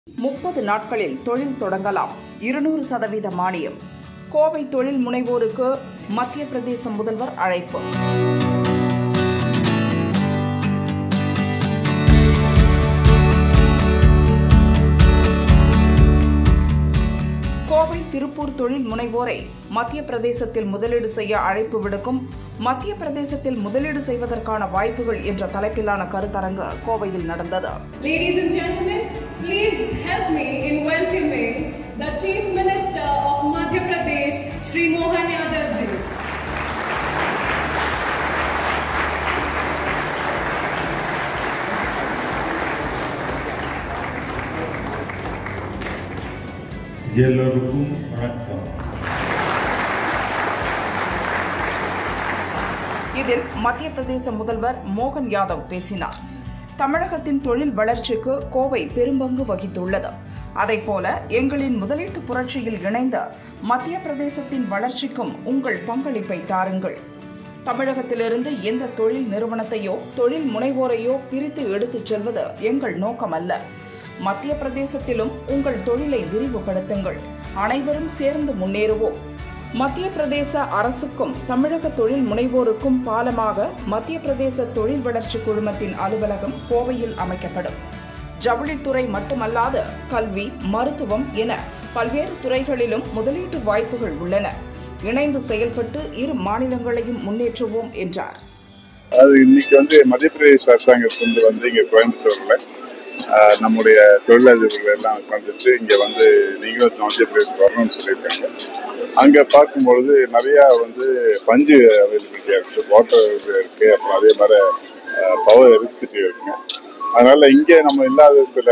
30 நாட்களில் தொழில் தொடங்கலாம். 200% மானியம். கோவை தொழில் முனைவோருக்கு மத்திய பிரதேச முதல்வர் அழைப்பு. கோவை திருப்பூர் தொழில் முனைவோரை மத்திய பிரதேசத்தில் முதலீடு செய்ய அழைப்பு விடுக்கும் மத்திய பிரதேசத்தில் முதலீடு செய்வதற்கான வாய்ப்புகள் என்ற தலைப்பிலான கருத்தரங்கு கோவையில் நடந்தது. Ladies and gentlemen, please help me in welcoming the Chief Minister of Madhya Pradesh, Shri Mohan Yadav ji. எல்லோருக்கும் வணக்கம். இதில் மத்திய பிரதேச முதல்வர் மோகன் யாதவ் பேசினார். தமிழகத்தின் தொழில் வளர்ச்சிக்கு கோவை பெரும்பங்கு வகித்துள்ளது. அதைப்போல எங்களின் முதலீட்டு புரட்சியில் இணைந்த மத்திய பிரதேசத்தின் வளர்ச்சிக்கும் உங்கள் பங்களிப்பை தாருங்கள். தமிழகத்திலிருந்து எந்த தொழில் நிறுவனத்தையோ தொழில் முனைவோரையோ பிரித்து எடுத்துச் செல்வது எங்கள் நோக்கம் அல்ல. மத்திய பிரதேசத்திலும் உங்கள் தொழிலை விரிவுபடுத்துங்கள். அனைவரும் சேர்ந்து முன்னேறுவோம். மத்திய பிரதேச அரசுக்கும் தமிழக தொழில் முனைவோருக்கும் பாலமாக மத்திய பிரதேச தொழில் வளர்ச்சி குழுமத்தின் அலுவலகம் கோவையில் அமைக்கப்படும். ஜவுளித்துறை மட்டுமல்லாது கல்வி, மருத்துவம் என பல்வேறு துறைகளிலும் முதலீட்டு வாய்ப்புகள் உள்ளன. இணைந்து செயல்பட்டு இரு மாநிலங்களையும் முன்னேற்றுவோம் என்றார். இன்னைக்கு மத்திய பிரதேச அரசாங்கத்திலிருந்து இங்க கோயம்புத்தூர்ல நம்முடைய தொழிலதிபர்கள் எல்லாம் சந்தித்து இங்கே நீங்களும் மத்திய பிரதேசம் வரணும்னு சொல்லியிருக்காங்க. அங்கே பார்க்கும்பொழுது நிறையா பஞ்சு அவைலபிலிட்டியாக இருக்குது, வாட்டர் இருக்குது, அப்புறம் அதே மாதிரி பவர் எலக்ட்ரிசிட்டி இருக்குங்க. அதனால் இங்கே நம்ம இல்லாத சில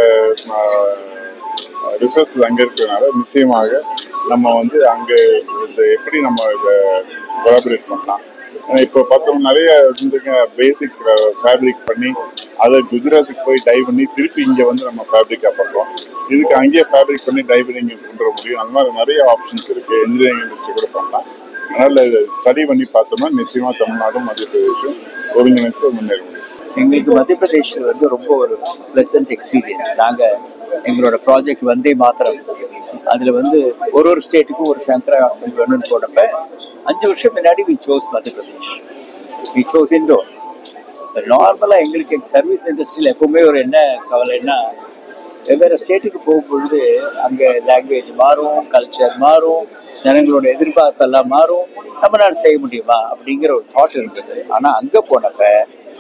ரிசோர்ஸஸ் அங்கே இருக்கிறதுனால நிச்சயமாக நம்ம அங்கே எப்படி நம்ம இதை கொலாபரேட் பண்ணலாம். இப்போ பார்த்தோம் நிறைய பேசிக் ஃபேப்ரிக் பண்ணி அதை குஜராத்துக்கு போய் டை பண்ணி திருப்பி இங்கே நம்ம ஃபேப்ரிக்காக பண்ணுறோம். இதுக்கு அங்கேயே ஃபேப்ரிக் பண்ணி டை பண்ணி இங்கே கொண்டு வர முடியும். அந்த மாதிரி நிறைய ஆப்ஷன்ஸ் இருக்குது. இன்ஜினியரிங் இண்டஸ்ட்ரி கூட பண்ணலாம். அதனால் இதை ஸ்டடி பண்ணி பார்த்தோம்னா நிச்சயமாக தமிழ்நாடும் மத்திய பிரதேசம் ஒருங்கிணைத்து முன்னேற முடியும். எங்களுக்கு மத்திய பிரதேஷ் ரொம்ப ஒரு ப்ளசன்ட் எக்ஸ்பீரியன்ஸ். நாங்கள் எங்களோட ப்ராஜெக்ட் வந்தே மாத்திரம் அதில் ஒரு ஸ்டேட்டுக்கும் ஒரு சங்கரா ஹாஸ்பிட்டல் வேணும்னு போனப்ப 5 வருஷம் முன்னாடி வி சோஸ் மத்திய பிரதேஷ். We sous indoor. நார்மலாக எங்களுக்கு சர்வீஸ் இண்டஸ்ட்ரியில் எப்போவுமே ஒரு என்ன கவலைன்னா, வெவ்வேறு ஸ்டேட்டுக்கு போகும்பொழுது அங்கே லாங்குவேஜ் மாறும், கல்ச்சர் மாறும், ஜனங்களோட எதிர்பார்ப்பெல்லாம் மாறும். நம்ம நான் செய்ய முடியுமா அப்படிங்கிற ஒரு தாட் இருந்தது. ஆனால் அங்கே போனப்ப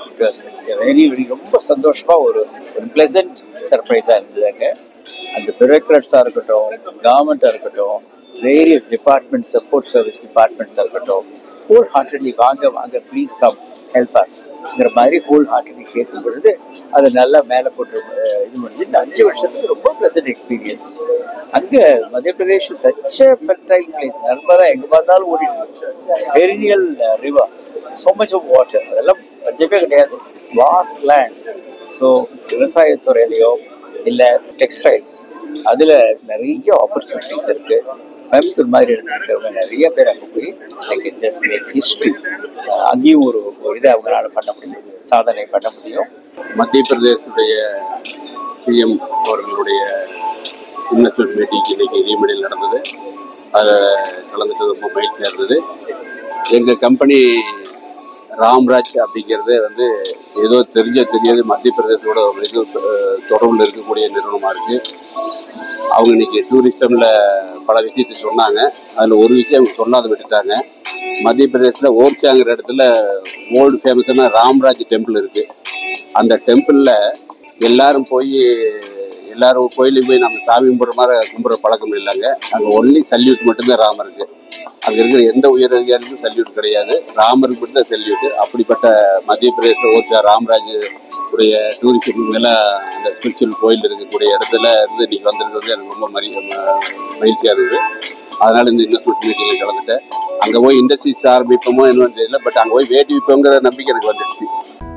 வெரி ரொம்ப சந்தோஷமாக ஒரு ப்ளசன்ட் சர்ப்ரைஸாக இருந்தது. அங்கே அந்த பியூரோக்ராட்ஸாக இருக்கட்டும், கவர்மெண்ட்டாக இருக்கட்டும், வேரியஸ் டிபார்ட்மெண்ட்ஸ், சப்போர்ட் சர்வீஸ் டிபார்ட்மெண்ட்ஸாக இருக்கட்டும், ஹோல் ஹார்ட்டட்லி வாங்க ப்ளீஸ் கம் ஹெல்ப் அஸ்ங்கிற மாதிரி ஹோல் ஹார்ட்டட்லி கேட்கும் பொழுது அதை நல்லா மேலே போட்டு இது பண்ணி இந்த 5 வருஷத்துக்கு ரொம்ப ப்ளசன்ட் எக்ஸ்பீரியன்ஸ். அங்கே Madhya Pradesh such fertile place. Narmada எங்கே பார்த்தாலும் ஓடிட்டு, perennial river, so much of water, அதெல்லாம் பஞ்சமே கிடையாது. Vast lands. ஸோ விவசாயத்துறையிலையோ இல்லை டெக்ஸ்டைல்ஸ் அதில் நிறைய ஆப்பர்ச்சுனிட்டிஸ் இருக்குது. கோயம்புத்தூர் மாதிரி எடுத்துக்கிறவங்க நிறைய பேர் அங்கே போய் லைக் ஜஸ்ட் மேக் ஹிஸ்ட்ரி. அங்கேயும் ஒரு இதை அவங்களால பண்ண முடியும், சாதனை பண்ண முடியும். மத்திய பிரதேசத்துடைய சிஎம் அவர்களுடைய இன்வெஸ்ட்மெண்ட் மீட்டிங் இன்னைக்கு ரீமடியில் நடந்தது. அதை கலந்துட்டு ரொம்ப மகிழ்ச்சியாக இருந்தது. எங்கள் கம்பெனி ராம்ராஜ் அப்படிங்கிறது ஏதோ தெரியாது மத்திய பிரதேசத்தோட இது தொடர்பில் இருக்கக்கூடிய நிறுவனமாக இருக்குது. அவங்க இன்னைக்கு டூரிசமில் பல விஷயத்தை சொன்னாங்க. அதில் ஒரு விஷயம் அவங்க சொல்லாத விட்டுட்டாங்க. மத்திய பிரதேசத்தில் ஓர்ச்சாங்கிற இடத்துல ஓல்டு ஃபேமஸான ராம்ராஜ் டெம்பிள் இருக்குது. அந்த டெம்பிளில் எல்லாரும் கோயிலுக்கு போய் நம்ம சாமி கும்பிட்ற பழக்கம் இல்லைங்க. அங்கே ஒன்லி சல்யூட் மட்டும்தான் ராமருக்கு. அங்கே இருக்கிற எந்த உயர் அதிகாரிக்கும் சல்யூட் கிடையாது, ராமருக்கு மட்டும் தான் சல்யூட். அப்படிப்பட்ட மத்திய பிரதேச ஓர்ச்சா ராம்ராஜ் உடைய டூரிசம் மேலே அந்த ஸ்பிரிச்சுவல் கோயில் இருக்கக்கூடிய இடத்துல இன்னைக்கு வந்திருக்கிறது எனக்கு ரொம்ப மகிழ்ச்சியாக இருக்குது. அதனால் இந்த இன்வெஸ்ட்மெண்ட் மீட்டிங்கில் கலந்துட்டேன். அங்கே போய் இண்டஸ்ட்ரீஸ் ஆரம்பிப்போமோ என்னன்னு தெரியல, பட் அங்கே போய் வேட்டி விற்போங்கிற நம்பிக்கை எனக்கு வந்துடுச்சு.